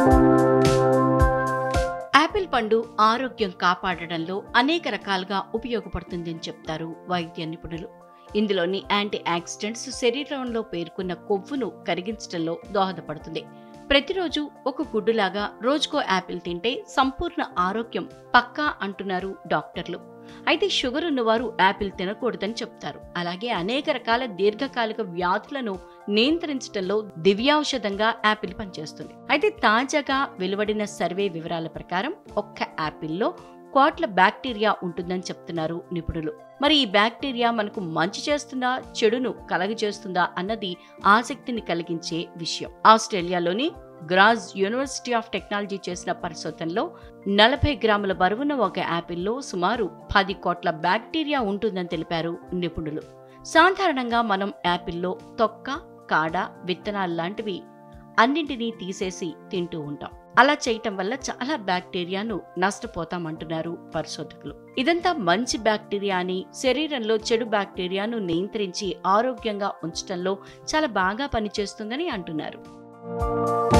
Apple పండు ఆరోగ్యం కాపాడడంలో అనేక రకాలుగా ఉపయోగపడుతుందని చెప్తారు వైద్య నిపుణులు. ఇందులోని యాంటీ ఆక్సిడెంట్స్ శరీరంలో పేర్కొన్న కొవ్వును కరిగించడంలో దోహదపడుతుంది. ప్రతిరోజు ఒక గుడ్డులాగా రోజుకో యాపిల్ తింటే సంపూర్ణ ఆరోగ్యం పక్కా అంటున్నారు డాక్టర్లు. అయితే షుగర్ ఉన్నవారు యాపిల్ తినకూడదని చెప్తారు. అలాగే అనేక రకాల దీర్ఘకాలిక వ్యాధులను నియంత్రించడంలో దివ్యౌషధంగా యాపిల్ పనిచేస్తుంది. అయితే తాజాగా వెలువడిన సర్వే వివరాల ప్రకారం ఒక్క యాపిల్లో కోట్ల బ్యాక్టీరియా ఉంటుందని చెప్తున్నారు నిపుణులు. మరి ఈ బ్యాక్టీరియా మనకు మంచి చేస్తుందా, చెడును కలగజేస్తుందా అన్నది ఆసక్తిని కలిగించే విషయం. ఆస్ట్రేలియాలోని గ్రాజ్ యూనివర్సిటీ ఆఫ్ టెక్నాలజీ చేసిన పరిశోధనలో 40 గ్రాముల బరువున్న ఒక యాపిల్లో సుమారు 10 కోట్ల బ్యాక్టీరియా ఉంటుందని తెలిపారు నిపుణులు. సాధారణంగా మనం యాపిల్లో తొక్క, కాడ, విత్తనాలు లాంటివి అన్నింటినీ తీసేసి తింటూ ఉంటాం. అలా చేయటం వల్ల చాలా బ్యాక్టీరియాను నష్టపోతామంటున్నారు పరిశోధకులు. ఇదంతా మంచి బ్యాక్టీరియా అని, శరీరంలో చెడు బ్యాక్టీరియాను నియంత్రించి ఆరోగ్యంగా ఉంచడంలో చాలా బాగా పనిచేస్తుందని అంటున్నారు.